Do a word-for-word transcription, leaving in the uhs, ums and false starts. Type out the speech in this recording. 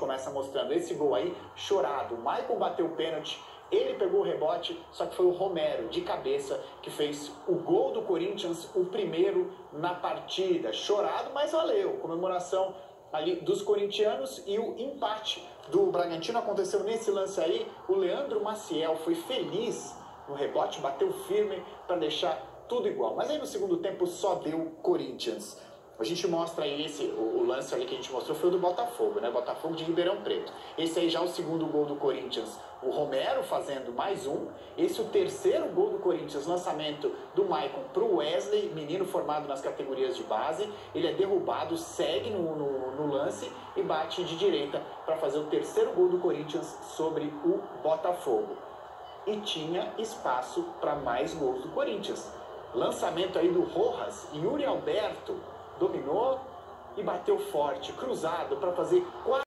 começa mostrando esse gol aí, chorado. O Maicon bateu o pênalti, ele pegou o rebote, só que foi o Romero, de cabeça, que fez o gol do Corinthians, o primeiro na partida. Chorado, mas valeu. Comemoração ali dos corintianos e o empate do Bragantino aconteceu nesse lance aí. O Leandro Maciel foi feliz no rebote, bateu firme para deixar tudo igual. Mas aí no segundo tempo só deu Corinthians. A gente mostra aí esse, o, o lance ali que a gente mostrou foi o do Botafogo, né? Botafogo de Ribeirão Preto. Esse aí já é o segundo gol do Corinthians, o Romero fazendo mais um. Esse é o terceiro gol do Corinthians, lançamento do Maicon pro Wesley, menino formado nas categorias de base. Ele é derrubado, segue no, no, no lance e bate de direita para fazer o terceiro gol do Corinthians sobre o Botafogo. E tinha espaço para mais gols do Corinthians. Lançamento aí do Rojas, Yuri Alberto dominou e bateu forte, cruzado para fazer quatro.